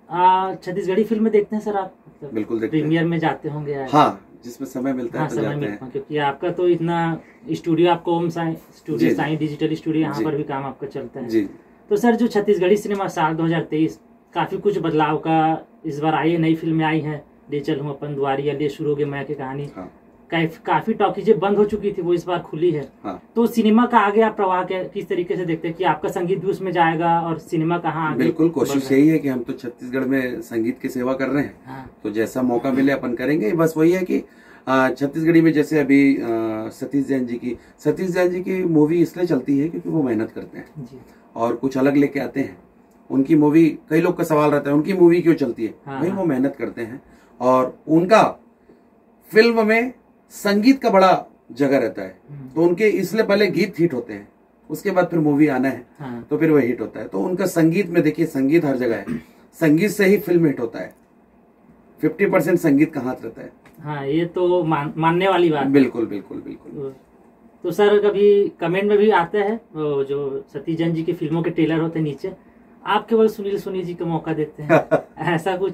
छत्तीसगढ़ी फिल्में देखते हैं सर आप? बिल्कुल देखते हैं। प्रीमियर में जाते होंगे? हाँ, जिसमें समय मिलता है तो समय जाते मिलता है, हैं। क्योंकि आपका तो इतना स्टूडियो, आपको Om Sai studio, Sai digital studio, यहाँ पर भी काम आपका चलता है जी। तो सर जो छत्तीसगढ़ी सिनेमा साल 2023 काफी कुछ बदलाव का इस बार आई है, नई फिल्में आई हैं। ले चल हूँ अपन दुआरी, अलिए शुरू हो गए मैं की कहानी। हाँ। काफी टॉकीजें बंद हो चुकी थी, वो इस बार खुली है। हाँ। तो सिनेमा का आगे आप प्रवाह किस तरीके से देखते हैं कि आपका संगीत भी उसमें जाएगा और सिनेमा कहाँ आगे? बिल्कुल, कोशिश यही है कि हम तो छत्तीसगढ़ में संगीत की सेवा कर रहे हैं। हाँ। तो जैसा मौका मिले अपन करेंगे। बस वही है कि छत्तीसगढ़ी में जैसे अभी सतीश जैन जी की मूवी इसलिए चलती है क्योंकि वो मेहनत करते हैं जी। और कुछ अलग लेके आते हैं। उनकी मूवी, कई लोग का सवाल रहता है उनकी मूवी क्यों चलती है? हाँ। भाई वो मेहनत करते हैं और उनका फिल्म में संगीत का बड़ा जगह रहता है। तो उनके इसलिए पहले गीत हिट होते हैं, उसके बाद फिर मूवी आना है। हाँ। तो फिर वो हिट होता है। तो उनका संगीत में देखिए, संगीत हर जगह है, संगीत से ही फिल्म हिट होता है। 50% संगीत का हाथ रहता है। हाँ, ये तो मानने वाली बात है। बिल्कुल बिल्कुल बिल्कुल। तो सर कभी कमेंट में भी आते हैं वो जो सतीश जैन जी की फिल्मों के ट्रेलर होते हैं, नीचे आप केवल सुनील सोनी जी को मौका देते हैं ऐसा कुछ?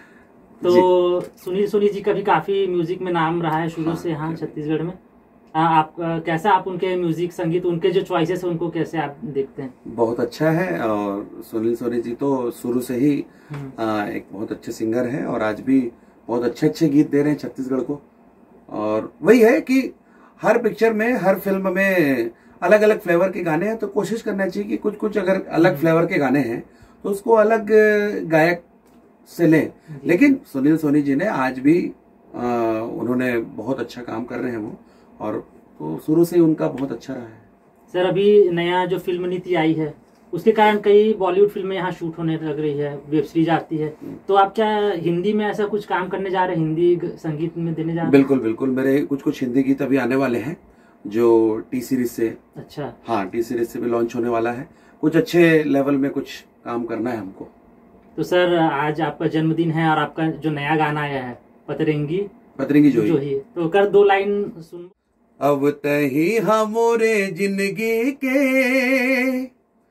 तो सुनील सोनी जी का भी काफी म्यूजिक में नाम रहा है शुरू से यहाँ छत्तीसगढ़ में। आप कैसा, आप उनके म्यूजिक, संगीत, उनके जो चॉइसेस है उनको कैसे आप देखते हैं? बहुत अच्छा है। और सुनील सोनी जी तो शुरू से ही एक बहुत अच्छे सिंगर है और आज भी बहुत अच्छे गीत दे रहे हैं छत्तीसगढ़ को। और वही है कि हर पिक्चर में, हर फिल्म में अलग अलग फ्लेवर के गाने हैं। तो कोशिश करना चाहिए कि कुछ कुछ अगर अलग फ्लेवर के गाने हैं तो उसको अलग गायक से लें। लेकिन सुनील सोनी जी ने आज भी उन्होंने बहुत अच्छा काम कर रहे हैं वो, और तो शुरू से ही उनका बहुत अच्छा रहा है। सर अभी नया जो फिल्म नीति आई है उसके कारण कई बॉलीवुड फिल्में यहाँ शूट होने लग रही है, वेब सीरीज आती है। तो आप क्या हिंदी में ऐसा कुछ काम करने जा रहे हैं, हिंदी संगीत में देने जा रहे हैं? बिल्कुल बिल्कुल, मेरे कुछ हिंदी गीत अभी आने वाले हैं जो टी सीरीज से। अच्छा। हाँ, टी सीरीज से भी लॉन्च होने वाला है। कुछ अच्छे लेवल में कुछ काम करना है हमको। तो सर आज आपका जन्मदिन है और आपका जो नया गाना आया है पतरंगी जो ही, तो कर 2 लाइन सुन। अब तही हमरे जिंदगी के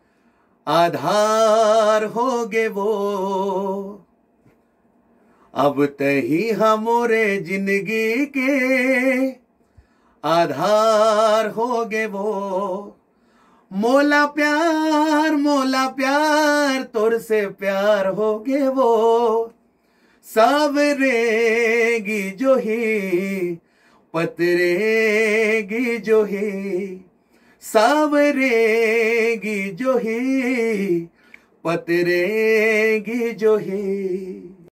आधार होगे वो, अब तही हमरे जिंदगी के आधार होगे वो। मोला प्यार तोर से प्यार होगे वो। सावरेगी जो ही पतरेगी जो ही, सावरेगी जो ही पतरेगी जो ही।